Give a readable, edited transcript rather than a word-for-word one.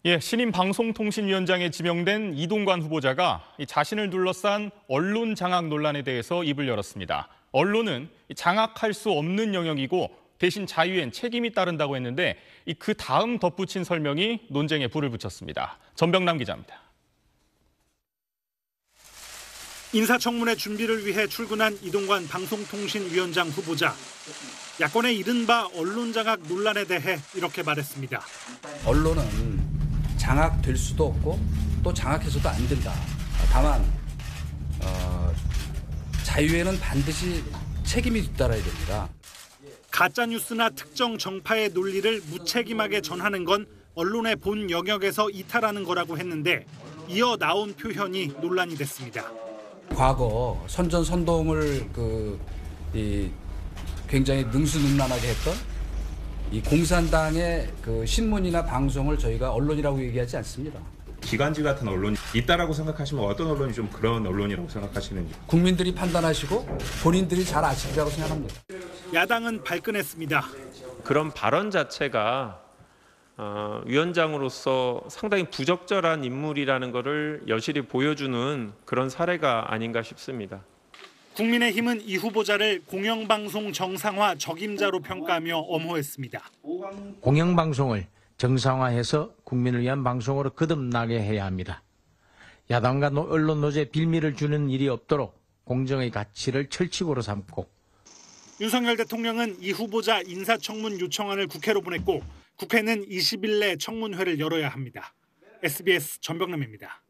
예, 신임 방송통신위원장에 지명된 이동관 후보자가 자신을 둘러싼 언론 장악 논란에 대해서 입을 열었습니다. 언론은 장악할 수 없는 영역이고 대신 자유엔 책임이 따른다고 했는데 그 다음 덧붙인 설명이 논쟁에 불을 붙였습니다. 전병남 기자입니다. 인사청문회 준비를 위해 출근한 이동관 방송통신위원장 후보자. 야권의 이른바 언론 장악 논란에 대해 이렇게 말했습니다. 언론은 장악될 수도 없고 또 장악해서도 안 된다. 다만 자유에는 반드시 책임이 뒤따라야 됩니다. 가짜뉴스나 특정 정파의 논리를 무책임하게 전하는 건 언론의 본 영역에서 이탈하는 거라고 했는데 이어 나온 표현이 논란이 됐습니다. 과거 선전선동을 굉장히 능수능란하게 했던 이 공산당의 신문이나 방송을 저희가 언론이라고 얘기하지 않습니다. 기관지 같은 언론이 있다라고 생각하시면 어떤 언론이 좀 그런 언론이라고 생각하시는지. 국민들이 판단하시고 본인들이 잘 아실 거라고 생각합니다. 야당은 발끈했습니다. 그런 발언 자체가 위원장으로서 상당히 부적절한 인물이라는 것을 여실히 보여주는 그런 사례가 아닌가 싶습니다. 국민의힘은 이 후보자를 공영방송 정상화 적임자로 평가하며 엄호했습니다. 공영방송을 정상화해서 국민을 위한 방송으로 거듭나게 해야 합니다. 야당과 언론 노조에 빌미를 주는 일이 없도록 공정의 가치를 철칙으로 삼고. 윤석열 대통령은 이 후보자 인사청문 요청안을 국회로 보냈고 국회는 20일 내 청문회를 열어야 합니다. SBS 전병남입니다.